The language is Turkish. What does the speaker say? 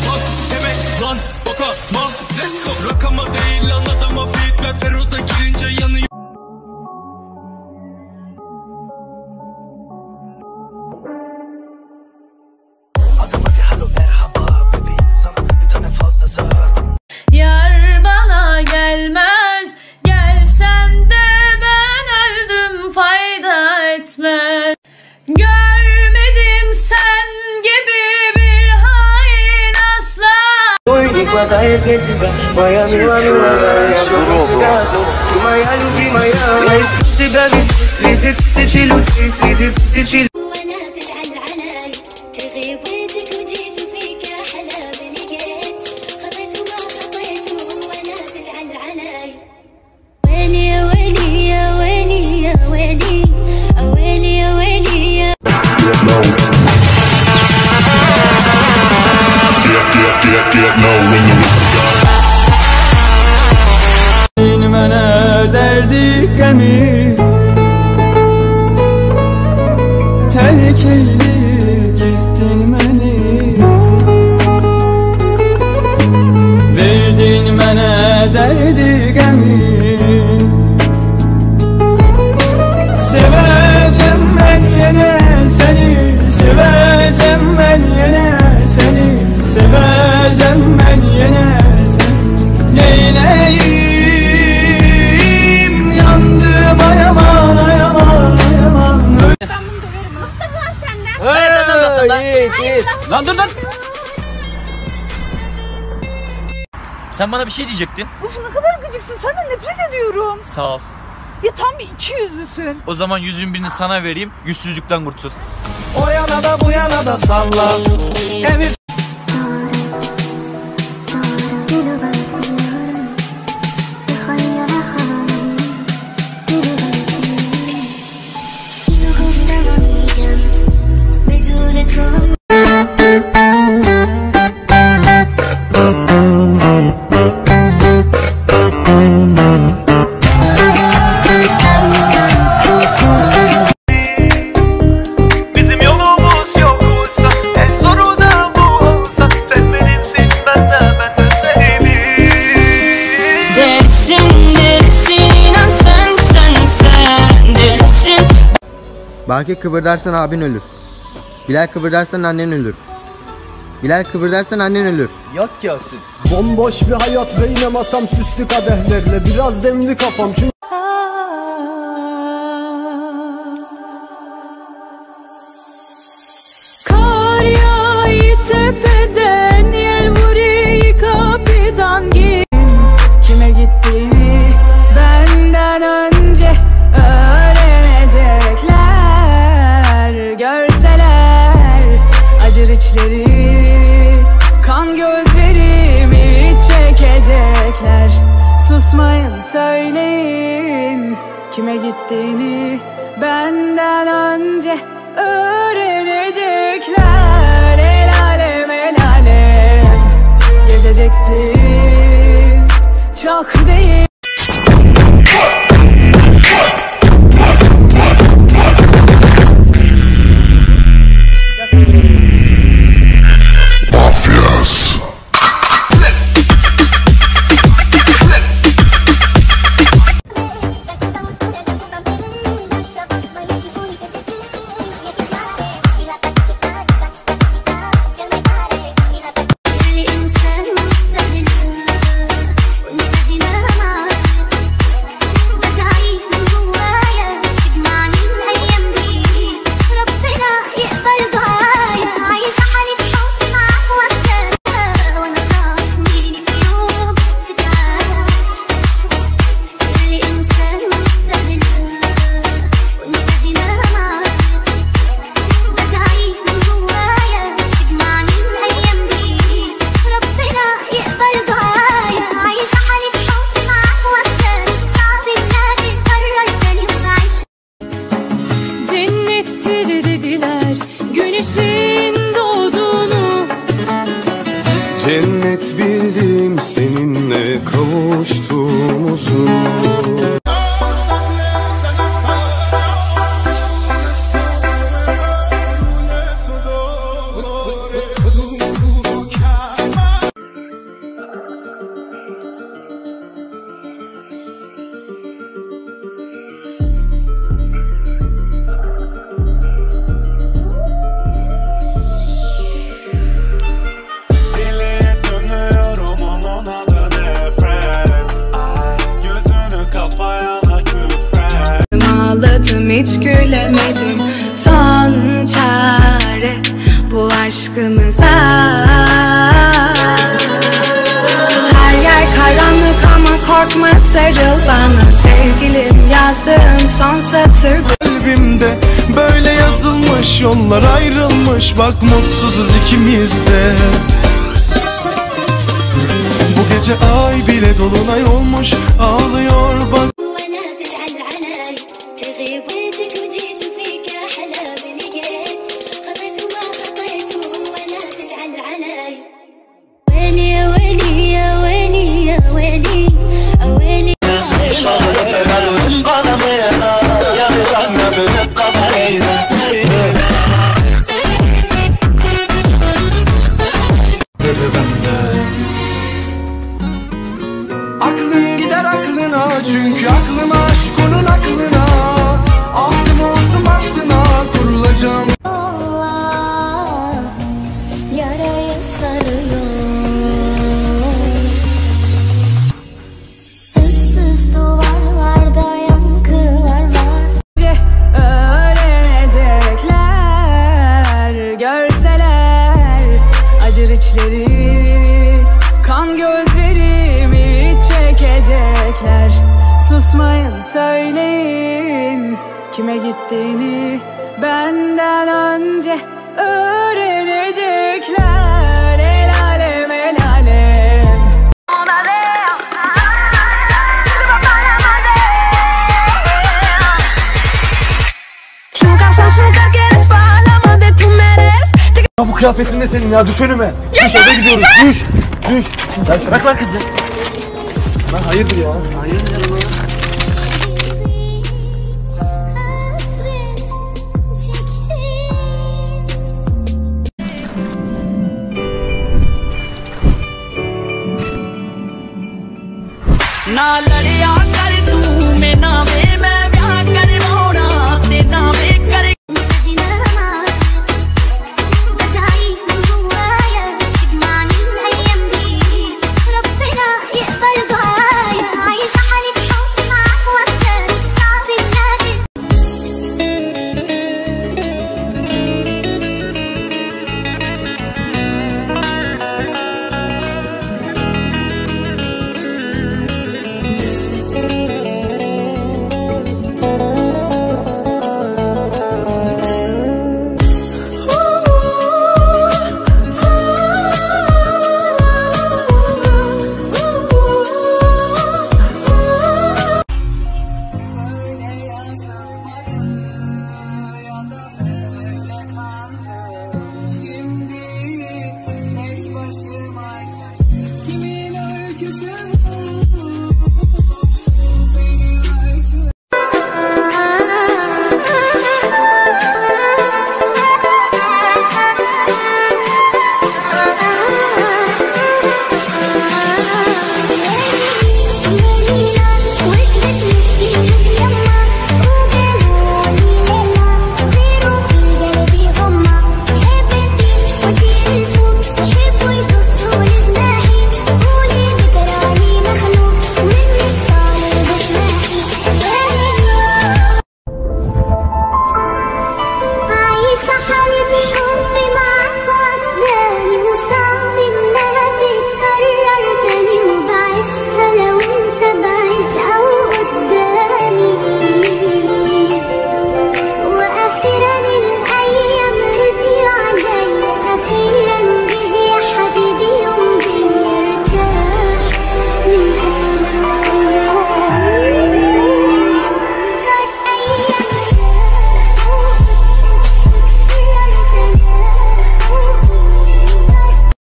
Bak demek lan baka man let's go. Rakama değil lan adama fit ver. Feroda girince yanıyor. Adım hadi halo merhaba baby. Sana bir tane fazla sardım. Yar bana gelmez, gelsen de ben öldüm, fayda etmez. Görmedim sen gibi bir hain asla. Mənə dərdi qəmi tərk eyləyib getdin məni. Verdin mənə dərdi qəmi. Sevəcəm mən yenə səni, sevəcəm mən yenə səni, sevəcəm mən yenə səni. Neyləyim, yandım ayaman, ayaman, ayaman. Ben bunu döverim. Bıktım lan senden. Lan dur lan. Sen bana bir şey diyecektin. Uf ne kadar gıcıksın, senden nefret ediyorum. Sağ ol. Ya tam bir ikiyüzlüsün. O zaman 100'ün birini sana vereyim, yüzsüzlükten kurtul. O yana da bu yana da salla. Emir Bizim yolumuz yok olsa, en zoru da bu olsa. Sen benimsin, ben de senin. Delisin, delisin, inan sen delisin. Belki kıpırdarsan abin ölür. Bilal kıpırdarsan annen ölür. Bilal kıpırdarsan annen ölür. Yok Yasin. Bomboş bir hayat ve yine masam süslü kadehlerle. Biraz demli kafam çünkü Kar yağıyor tepeden, yel vuruyor kapıdan. Kime gittiğini benden önce öğrenecekler. Görseler acır içleri, kan gözlerimi çekecekler. Susmayın, söyleyin kime gittiğini benden önce öğrenecekler. El alem, el alem gezeceksiniz, çok değil. cennet bildim seninle kavuştuğumuzu. güldüm hiç gülemedim. Son çare bu aşkımıza. Her yer karanlık ama korkma, sarıl bana. Sevgilim yazdığım son satır. Kalbimde böyle yazılmış, yollar ayrılmış, bak mutsuzuz ikimiz de. Bu gece ay bile dolunay olmuş, ağlıyor bak. Aklın gider aklına, çünkü aklım aşk onun aklına. Aklım olsun baktına, kurulacağım. Allah yarayı sarıyor. Issız duvarlarda yankılar var. Öğrenecekler, görseler acır içleri, kan gözlerimi çekecekler. Susmayın, söyleyin kime gittiğini benden önce öğrenecekler. El alem, el alem. Ya bu kıyafetin ne senin ya? Düş önüme. Düş, eve gidiyoruz. Düş. Düş. Bırak lan kızı. Lan hayırdır ya? Hayırdır ya? Hasret çektim. ना लड़िया